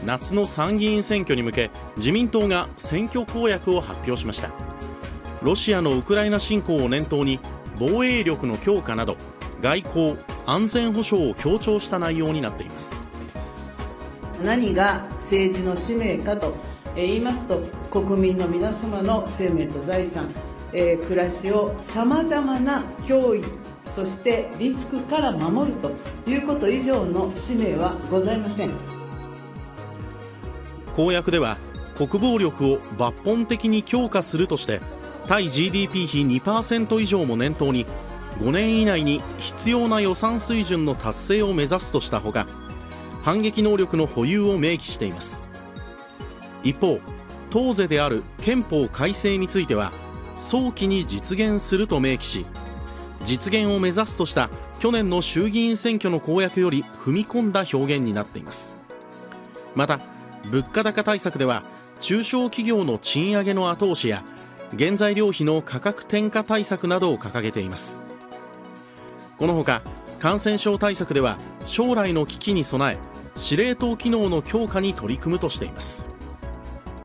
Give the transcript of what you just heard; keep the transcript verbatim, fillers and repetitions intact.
夏の参議院選挙に向け自民党が選挙公約を発表しました。ロシアのウクライナ侵攻を念頭に防衛力の強化など外交・安全保障を強調した内容になっています。 何が政治の使命かと言いますと、国民の皆様の生命と財産、えー、暮らしをさまざまな脅威、そしてリスクから守るということ以上の使命はございません。 公約では国防力を抜本的に強化するとして対 ジーディーピー 比 にパーセント 以上も念頭にごねん以内に必要な予算水準の達成を目指すとしたほか、反撃能力の保有を明記しています。一方、党是である憲法改正については早期に実現すると明記し、実現を目指すとした去年の衆議院選挙の公約より踏み込んだ表現になっています。また物価高対策では中小企業の賃上げの後押しや原材料費の価格転嫁対策などを掲げています。このほか感染症対策では将来の危機に備え司令塔機能の強化に取り組むとしています。